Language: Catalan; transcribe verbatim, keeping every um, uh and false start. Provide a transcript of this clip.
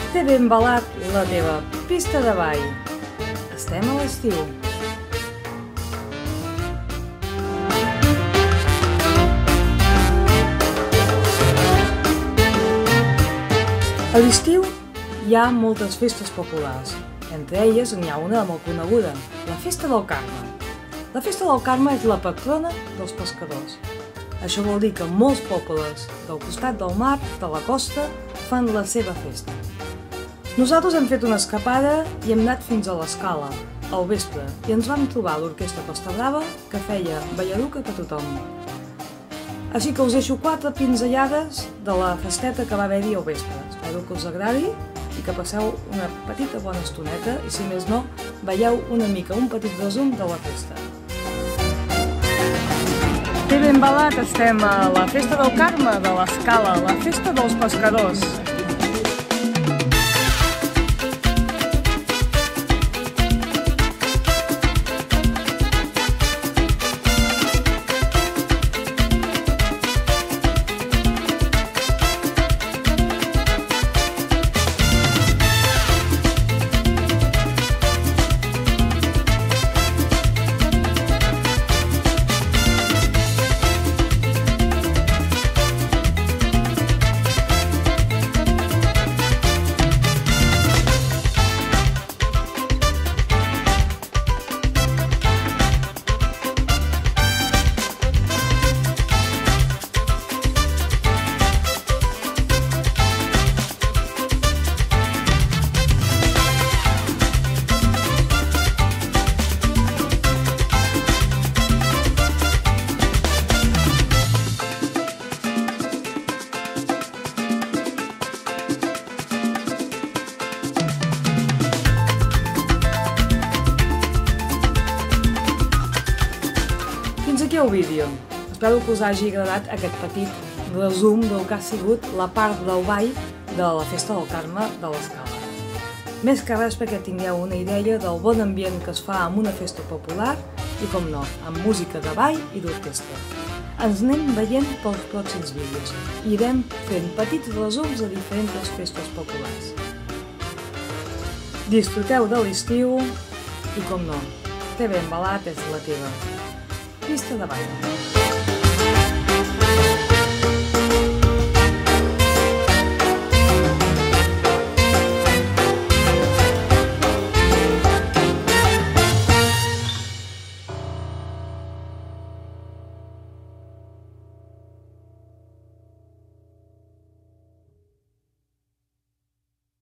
Té ben balat la teva pista de ball. Estem a l'estiu. A l'estiu hi ha moltes festes populars. Entre elles n'hi ha una molt coneguda, la Festa del Carme. La Festa del Carme és la patrona dels pescadors. Això vol dir que molts pobles del costat del mar, de la costa, fan la seva festa. Nosaltres hem fet una escapada i hem anat fins a l'Escala, al vespre, i ens vam trobar l'Orquestra Costa Brava, que feia ballaruca per tothom. Així que us deixo quatre pinzellades de la festeta que va haver-hi al vespre. Espero que us agradi i que passeu una petita bona estoneta i, si més no, veieu una mica un petit resum de la festa. Té ben balat, estem a la Festa del Carme de l'Escala, la festa dels pescadors. Fins aquí el vídeo. Espero que us hagi agradat aquest petit resum del que ha sigut la part del ball de la Festa del Carme de l'Escala. Més que res perquè tingueu una idea del bon ambient que es fa en una festa popular i, com no, amb música de ball i d'orquestra. Ens anem veient pels pròxims vídeos i irem fent petits resums de diferents festes populars. Disfruteu de l'estiu i, com no, té ben balat és la teva pista de ball.